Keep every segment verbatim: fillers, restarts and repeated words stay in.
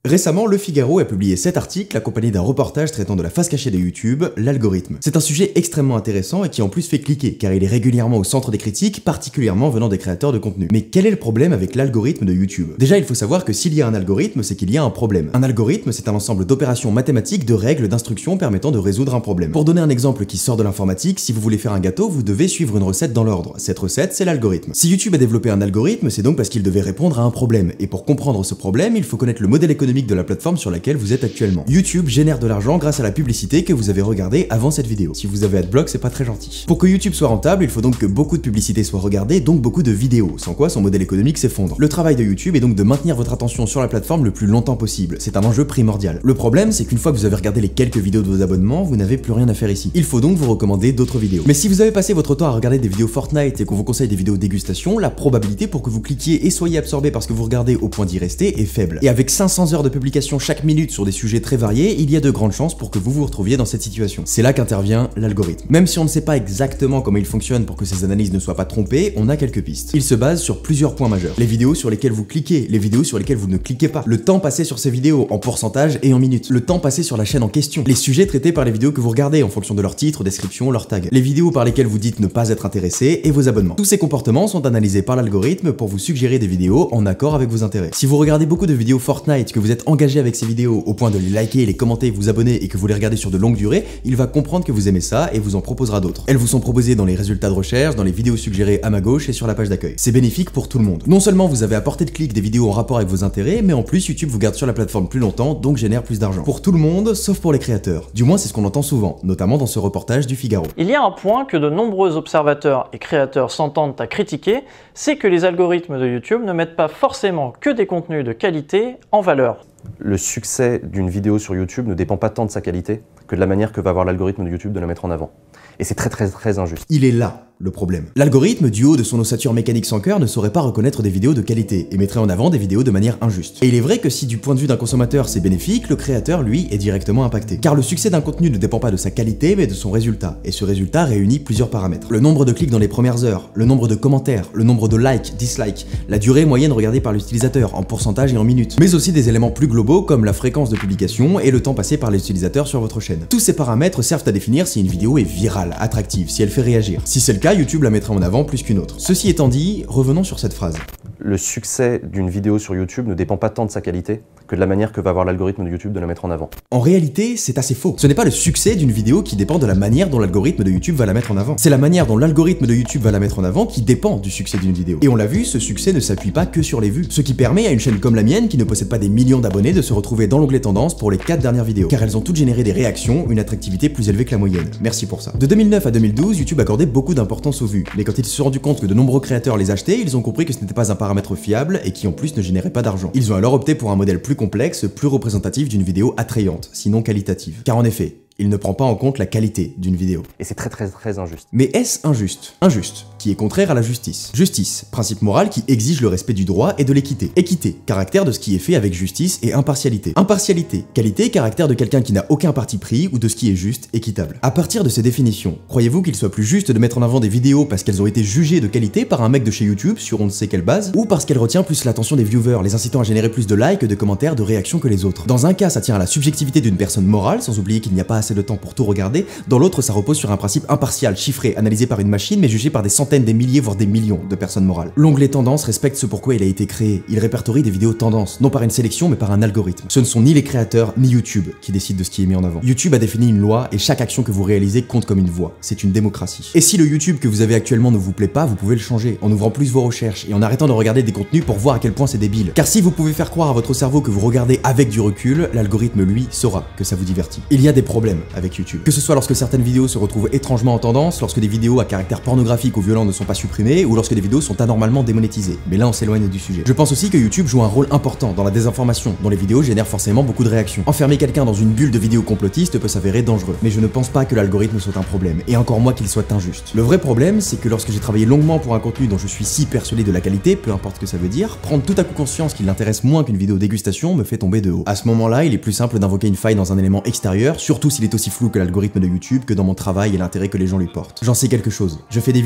Récemment, Le Figaro a publié cet article accompagné d'un reportage traitant de la face cachée de YouTube, l'algorithme. C'est un sujet extrêmement intéressant et qui en plus fait cliquer, car il est régulièrement au centre des critiques, particulièrement venant des créateurs de contenu. Mais quel est le problème avec l'algorithme de YouTube? Déjà, il faut savoir que s'il y a un algorithme, c'est qu'il y a un problème. Un algorithme, c'est un ensemble d'opérations mathématiques, de règles, d'instructions permettant de résoudre un problème. Pour donner un exemple qui sort de l'informatique, si vous voulez faire un gâteau, vous devez suivre une recette dans l'ordre. Cette recette, c'est l'algorithme. Si YouTube a développé un algorithme, c'est donc parce qu'il devait répondre à un problème. Et pour comprendre ce problème, il faut connaître le modèle économique de la plateforme sur laquelle vous êtes actuellement. YouTube génère de l'argent grâce à la publicité que vous avez regardée avant cette vidéo. Si vous avez Adblock, c'est pas très gentil. Pour que YouTube soit rentable, il faut donc que beaucoup de publicités soient regardées, donc beaucoup de vidéos, sans quoi son modèle économique s'effondre. Le travail de YouTube est donc de maintenir votre attention sur la plateforme le plus longtemps possible. C'est un enjeu primordial. Le problème, c'est qu'une fois que vous avez regardé les quelques vidéos de vos abonnements, vous n'avez plus rien à faire ici. Il faut donc vous recommander d'autres vidéos. Mais si vous avez passé votre temps à regarder des vidéos Fortnite et qu'on vous conseille des vidéos dégustation, la probabilité pour que vous cliquiez et soyez absorbé par ce que vous regardez au point d'y rester est faible. Et avec cinq cents heures de publication chaque minute sur des sujets très variés, il y a de grandes chances pour que vous vous retrouviez dans cette situation. C'est là qu'intervient l'algorithme. Même si on ne sait pas exactement comment il fonctionne pour que ces analyses ne soient pas trompées, on a quelques pistes. Il se base sur plusieurs points majeurs. Les vidéos sur lesquelles vous cliquez, les vidéos sur lesquelles vous ne cliquez pas, le temps passé sur ces vidéos en pourcentage et en minutes, le temps passé sur la chaîne en question, les sujets traités par les vidéos que vous regardez en fonction de leur titre, description, leur tag, les vidéos par lesquelles vous dites ne pas être intéressé et vos abonnements. Tous ces comportements sont analysés par l'algorithme pour vous suggérer des vidéos en accord avec vos intérêts. Si vous regardez beaucoup de vidéos Fortnite, que vous êtes engagé avec ces vidéos au point de les liker, les commenter, vous abonner et que vous les regardez sur de longues durées, il va comprendre que vous aimez ça et vous en proposera d'autres. Elles vous sont proposées dans les résultats de recherche, dans les vidéos suggérées à ma gauche et sur la page d'accueil. C'est bénéfique pour tout le monde. Non seulement vous avez à portée de clic des vidéos en rapport avec vos intérêts, mais en plus YouTube vous garde sur la plateforme plus longtemps, donc génère plus d'argent. Pour tout le monde, sauf pour les créateurs. Du moins c'est ce qu'on entend souvent, notamment dans ce reportage du Figaro. Il y a un point que de nombreux observateurs et créateurs s'entendent à critiquer, c'est que les algorithmes de YouTube ne mettent pas forcément que des contenus de qualité en valeur. Le succès d'une vidéo sur YouTube ne dépend pas tant de sa qualité que de la manière que va avoir l'algorithme de YouTube de la mettre en avant. Et c'est très très très injuste. Il est là le problème. L'algorithme, du haut de son ossature mécanique sans cœur, ne saurait pas reconnaître des vidéos de qualité et mettrait en avant des vidéos de manière injuste. Et il est vrai que si du point de vue d'un consommateur c'est bénéfique, le créateur lui est directement impacté. Car le succès d'un contenu ne dépend pas de sa qualité mais de son résultat. Et ce résultat réunit plusieurs paramètres. Le nombre de clics dans les premières heures, le nombre de commentaires, le nombre de likes, dislikes, la durée moyenne regardée par l'utilisateur en pourcentage et en minutes. Mais aussi des éléments plus globaux comme la fréquence de publication et le temps passé par les utilisateurs sur votre chaîne. Tous ces paramètres servent à définir si une vidéo est virale, attractive, si elle fait réagir. Si c'est le cas, YouTube la mettra en avant plus qu'une autre. Ceci étant dit, revenons sur cette phrase. Le succès d'une vidéo sur YouTube ne dépend pas tant de sa qualité que de la manière que va avoir l'algorithme de YouTube de la mettre en avant. En réalité, c'est assez faux. Ce n'est pas le succès d'une vidéo qui dépend de la manière dont l'algorithme de YouTube va la mettre en avant. C'est la manière dont l'algorithme de YouTube va la mettre en avant qui dépend du succès d'une vidéo. Et on l'a vu, ce succès ne s'appuie pas que sur les vues. Ce qui permet à une chaîne comme la mienne, qui ne possède pas des millions d'abonnés, de se retrouver dans l'onglet tendance pour les quatre dernières vidéos. Car elles ont toutes généré des réactions, une attractivité plus élevée que la moyenne. Merci pour ça. De deux mille neuf à deux mille douze, YouTube accordait beaucoup d'importance aux vues. Mais quand ils se sont rendus compte que de nombreux créateurs les achetaient, ils ont compris que ce n'était pas un paramètre fiable et qui en plus ne générait pas d'argent. Ils ont alors opté pour un modèle plus complexe, plus représentatif d'une vidéo attrayante, sinon qualitative. Car en effet, il ne prend pas en compte la qualité d'une vidéo. Et c'est très très très injuste. Mais est-ce injuste? Injuste, qui est contraire à la justice. Justice, principe moral qui exige le respect du droit et de l'équité. Équité, caractère de ce qui est fait avec justice et impartialité. Impartialité, qualité, caractère de quelqu'un qui n'a aucun parti pris ou de ce qui est juste, équitable. À partir de ces définitions, croyez-vous qu'il soit plus juste de mettre en avant des vidéos parce qu'elles ont été jugées de qualité par un mec de chez YouTube sur on ne sait quelle base, ou parce qu'elle retient plus l'attention des viewers, les incitant à générer plus de likes, de commentaires, de réactions que les autres? Dans un cas, ça tient à la subjectivité d'une personne morale, sans oublier qu'il n'y a pas assez de temps pour tout regarder. Dans l'autre, ça repose sur un principe impartial, chiffré, analysé par une machine, mais jugé par des centaines, des milliers, voire des millions de personnes morales. L'onglet tendance respecte ce pourquoi il a été créé. Il répertorie des vidéos tendances, non par une sélection, mais par un algorithme. Ce ne sont ni les créateurs, ni YouTube qui décident de ce qui est mis en avant. YouTube a défini une loi et chaque action que vous réalisez compte comme une voix. C'est une démocratie. Et si le YouTube que vous avez actuellement ne vous plaît pas, vous pouvez le changer en ouvrant plus vos recherches et en arrêtant de regarder des contenus pour voir à quel point c'est débile. Car si vous pouvez faire croire à votre cerveau que vous regardez avec du recul, l'algorithme lui saura que ça vous divertit. Il y a des problèmes avec YouTube. Que ce soit lorsque certaines vidéos se retrouvent étrangement en tendance, lorsque des vidéos à caractère pornographique ou violent ne sont pas supprimées, ou lorsque des vidéos sont anormalement démonétisées. Mais là on s'éloigne du sujet. Je pense aussi que YouTube joue un rôle important dans la désinformation, dont les vidéos génèrent forcément beaucoup de réactions. Enfermer quelqu'un dans une bulle de vidéos complotistes peut s'avérer dangereux. Mais je ne pense pas que l'algorithme soit un problème, et encore moins qu'il soit injuste. Le vrai problème, c'est que lorsque j'ai travaillé longuement pour un contenu dont je suis si persuadé de la qualité, peu importe ce que ça veut dire, prendre tout à coup conscience qu'il l'intéresse moins qu'une vidéo dégustation me fait tomber de haut. À ce moment-là, il est plus simple d'invoquer une faille dans un élément extérieur, surtout s'il est aussi flou que l'algorithme de YouTube, que dans mon travail et l'intérêt que les gens lui portent. J'en sais quelque chose. Je fais des vidéos depuis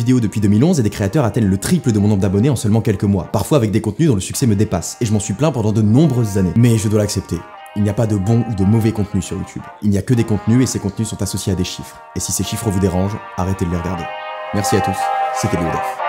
deux mille onze et des créateurs atteignent le triple de mon nombre d'abonnés en seulement quelques mois, parfois avec des contenus dont le succès me dépasse, et je m'en suis plaint pendant de nombreuses années. Mais je dois l'accepter. Il n'y a pas de bon ou de mauvais contenu sur YouTube. Il n'y a que des contenus et ces contenus sont associés à des chiffres. Et si ces chiffres vous dérangent, arrêtez de les regarder. Merci à tous, c'était Léo Duff.